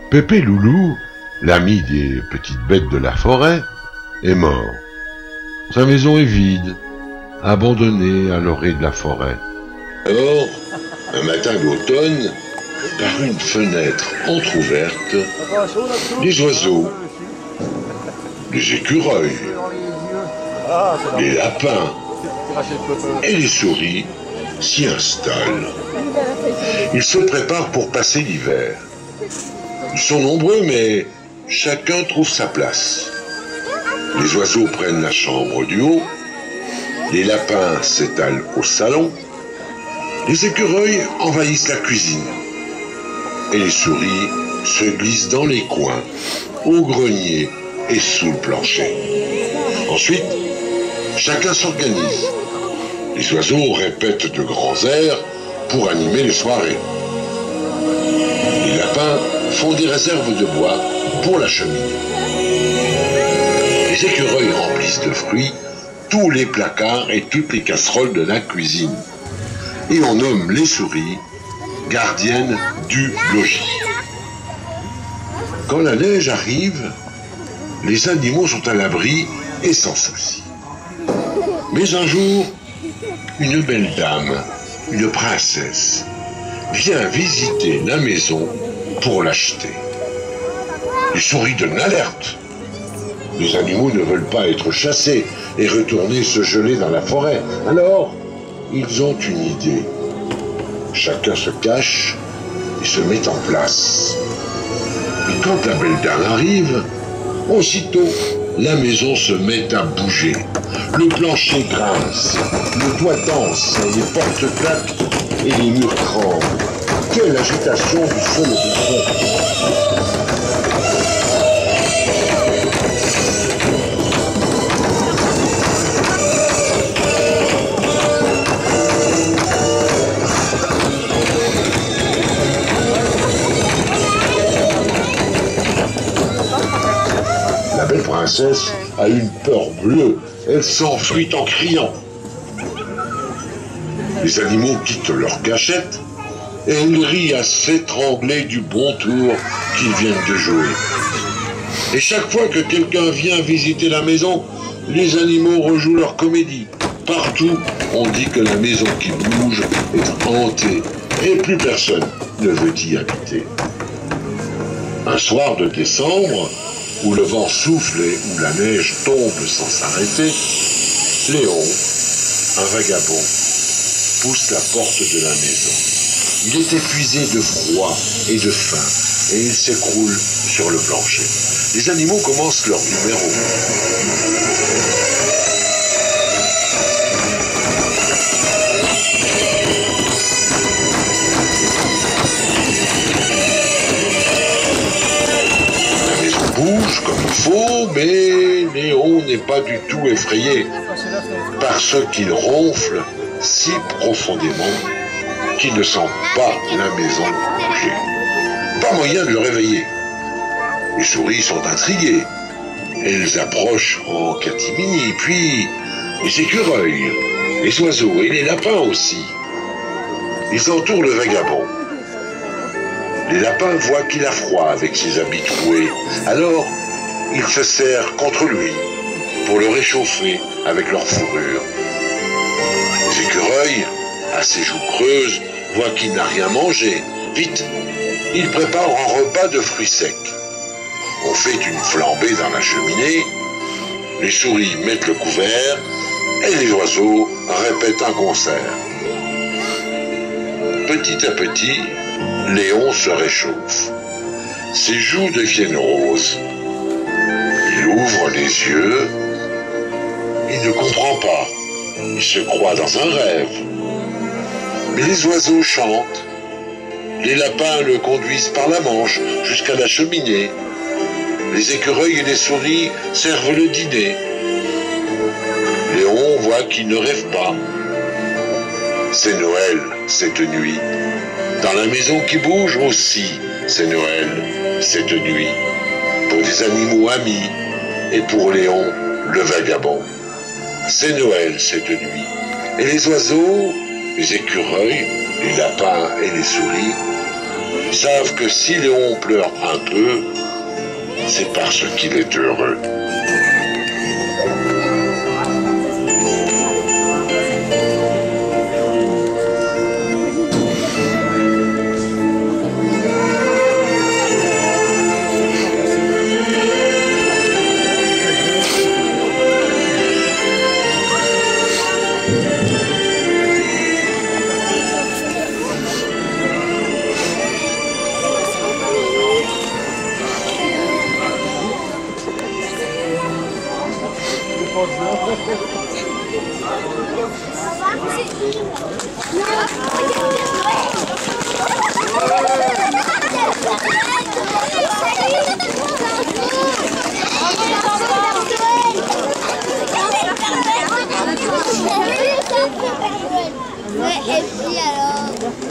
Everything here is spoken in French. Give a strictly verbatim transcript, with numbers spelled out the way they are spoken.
Pépé Loulou, l'ami des petites bêtes de la forêt, est mort. Sa maison est vide, abandonnée à l'orée de la forêt. Alors, un matin d'automne, par une fenêtre entr'ouverte, les oiseaux, les écureuils, les lapins et les souris s'y installent. Ils se préparent pour passer l'hiver. Ils sont nombreux, mais chacun trouve sa place. Les oiseaux prennent la chambre du haut, les lapins s'étalent au salon, les écureuils envahissent la cuisine, et les souris se glissent dans les coins, au grenier et sous le plancher. Ensuite, chacun s'organise. Les oiseaux répètent de grands airs pour animer les soirées. Les lapins font des réserves de bois pour la cheminée. Les écureuils remplissent de fruits tous les placards et toutes les casseroles de la cuisine. Et on nomme les souris gardiennes du logis. Quand la neige arrive, les animaux sont à l'abri et sans souci. Mais un jour, une belle dame, une princesse, vient visiter la maison pour l'acheter. Les souris donnent l'alerte. Les animaux ne veulent pas être chassés et retourner se geler dans la forêt. Alors, ils ont une idée. Chacun se cache et se met en place. Et quand la belle dame arrive, aussitôt, la maison se met à bouger. Le plancher grince, le toit danse, les portes claquent et les murs tremblent. Quelle agitation du sol au plafond! La belle princesse a une peur bleue. Elle s'enfuit en criant. Les animaux quittent leur cachette et elle rit à s'étrangler du bon tour qu'ils viennent de jouer. Et chaque fois que quelqu'un vient visiter la maison, les animaux rejouent leur comédie. Partout, on dit que la maison qui bouge est hantée et plus personne ne veut y habiter. Un soir de décembre, où le vent souffle et où la neige tombe sans s'arrêter, Léon, un vagabond, pousse la porte de la maison. Il est épuisé de froid et de faim, et il s'écroule sur le plancher. Les animaux commencent leur numéro. Bouge comme il faut, mais Léon n'est pas du tout effrayé parce qu'il ronfle si profondément qu'il ne sent pas la maison bouger. Pas moyen de le réveiller. Les souris sont intriguées. Elles approchent en catimini, puis les écureuils, les oiseaux et les lapins aussi. Ils entourent le vagabond. Les lapins voient qu'il a froid avec ses habits troués. Alors, ils se serrent contre lui pour le réchauffer avec leur fourrure. Les écureuils, à ses joues creuses, voient qu'il n'a rien mangé. Vite, ils préparent un repas de fruits secs. On fait une flambée dans la cheminée. Les souris mettent le couvert et les oiseaux répètent un concert. Petit à petit, Léon se réchauffe. Ses joues deviennent roses. Il ouvre les yeux. Il ne comprend pas. Il se croit dans un rêve. Mais les oiseaux chantent. Les lapins le conduisent par la manche jusqu'à la cheminée. Les écureuils et les souris servent le dîner. Léon voit qu'il ne rêve pas. C'est Noël cette nuit. Dans la maison qui bouge aussi, c'est Noël cette nuit. Pour des animaux amis et pour Léon, le vagabond. C'est Noël cette nuit. Et les oiseaux, les écureuils, les lapins et les souris savent que si Léon pleure un peu, c'est parce qu'il est heureux. Ouais, et puis alors...